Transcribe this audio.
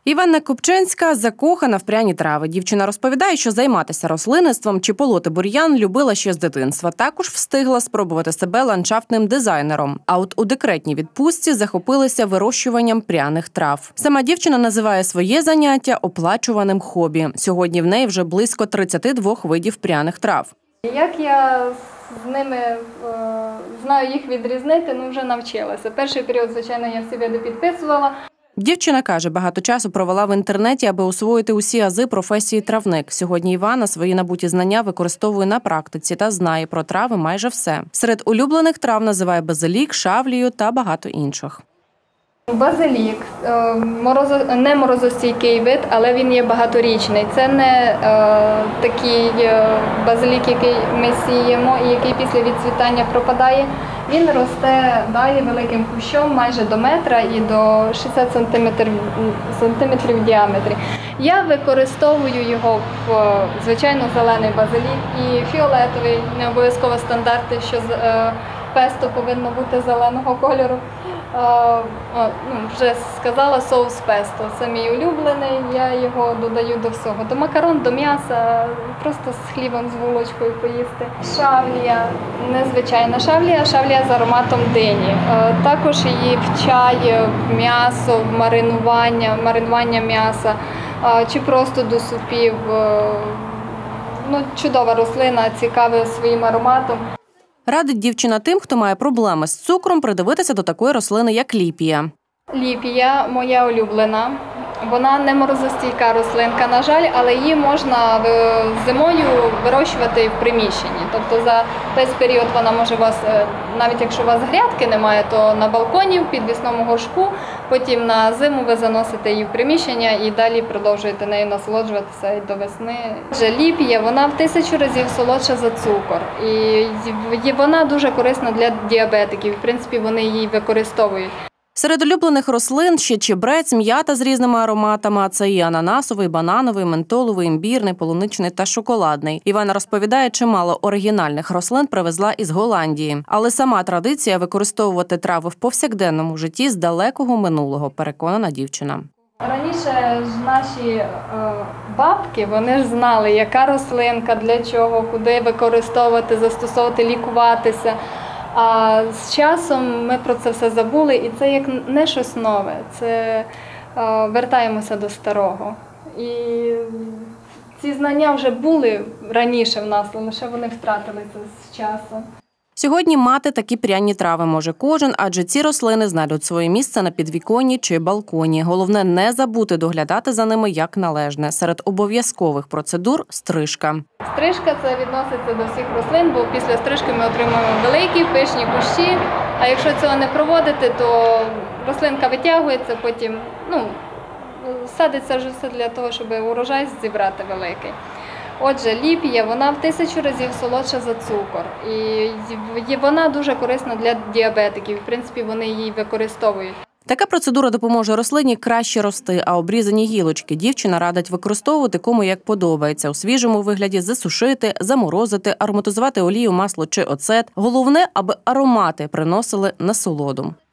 Іванна Купчинська закохана в пряні трави. Дівчина розповідає, що займатися рослинництвом чи полоти бур'ян любила ще з дитинства. Також встигла спробувати себе ландшафтним дизайнером. А от у декретній відпустці захопилася вирощуванням пряних трав. Сама дівчина називає своє заняття оплачуваним хобі. Сьогодні в неї вже близько 32 видів пряних трав. Як я з ними знаю їх відрізнити, вже навчилася. Перший період, звичайно, я всі види підписувала. Дівчина каже, багато часу провела в інтернеті, аби освоїти усі ази професії травник. Сьогодні Івана свої набуті знання використовує на практиці та знає про трави майже все. Серед улюблених трав називає базилік, шавлію та багато інших. Базилік – не морозостійкий вид, але він є багаторічний. Це не такий базилік, який ми сіємо і який після відцвітання пропадає. Він росте далі великим кущом, майже до метра і до 60 сантиметрів в діаметрі. Я використовую його в, звичайно, зелений базилік і фіолетовий, не обов'язково стандарти, що песто повинно бути зеленого кольору. Вже сказала, соус песто. Це мій улюблений, я його додаю до всього. До макарон, до м'яса, просто з хлібом, з булочкою поїсти. Шавлія, незвичайна шавлія, шавлія з ароматом дині. Також її в чай, в м'ясо, в маринування м'яса, чи просто до супів. Чудова рослина, цікава своїм ароматом. Радить дівчина тим, хто має проблеми з цукром, придивитися до такої рослини, як ліпія. Ліпія – моя улюблена. Вона не морозостійка рослинка, на жаль, але її можна зимою вирощувати в приміщенні. Тобто за весь період вона може у вас, навіть якщо у вас грядки немає, то на балконі, в підвісному горшку, потім на зиму ви заносите її в приміщення і далі продовжуєте нею насолоджуватися і до весни. Ліпія, вона в 1000 разів солодша за цукор. І вона дуже корисна для діабетиків. В принципі, вони її використовують. Серед улюблених рослин ще чебрець, м'ята з різними ароматами, а це і ананасовий, банановий, ментоловий, імбірний, полуничний та шоколадний. Івана розповідає, чимало оригінальних рослин привезла із Голландії. Але сама традиція використовувати трави в повсякденному житті з далекого минулого, переконана дівчина. Раніше ж наші бабки, вони ж знали, яка рослинка, для чого, куди використовувати, застосовувати, лікуватися. А з часом ми про це все забули, і це як не щось нове, це вертаємося до старого. І ці знання вже були раніше в нас, лише вони втратилися з часом. Сьогодні мати такі пряні трави може кожен, адже ці рослини знайдуть своє місце на підвіконні чи балконі. Головне – не забути доглядати за ними як належне. Серед обов'язкових процедур – стрижка. Стрижка – це відноситься до всіх рослин, бо після стрижки ми отримуємо великі, пишні кущі. А якщо цього не проводити, то рослинка витягується, потім садиться вже все для того, щоб урожай зібрати великий. Отже, ліпія, вона в 1000 разів солодша за цукор. І вона дуже корисна для діабетиків. В принципі, вони її використовують. Така процедура допоможе рослині краще рости, а обрізані гілочки дівчина радить використовувати кому як подобається. У свіжому вигляді засушити, заморозити, ароматизувати олію, масло чи оцет. Головне, аби аромати приносили насолоду.